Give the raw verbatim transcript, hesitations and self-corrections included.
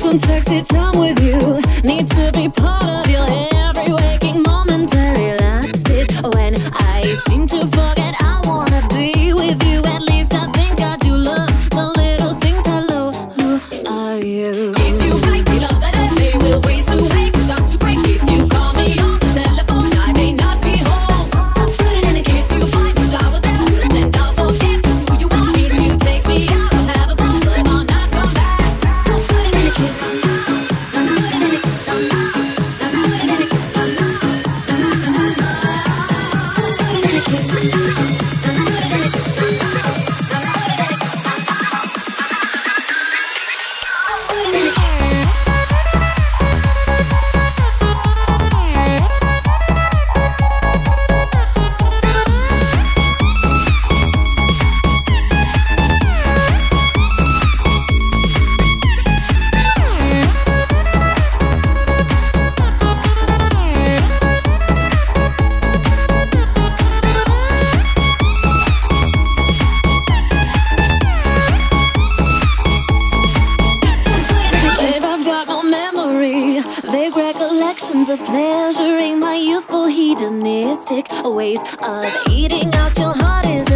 some sexy time with you. Need to be part of your every waking momentary lapses. When I seem to forget I wanna be with you, at least I think I do love the little things. Hello, who are you? If you like me, love that I say will waste away, cause I'm too quick. If you call me on the telephone, I may not be home. I'll put it in a kiss. If you find me flowers that good, then I'll forget just who you are. If you take me out, I'll have a problem, I'll not come back. I'll put it in a kiss. I'll put it in a kiss. I'll put it in a kiss. I'll put it in a kiss. Vague recollections of pleasuring my youthful hedonistic ways of eating out your heart is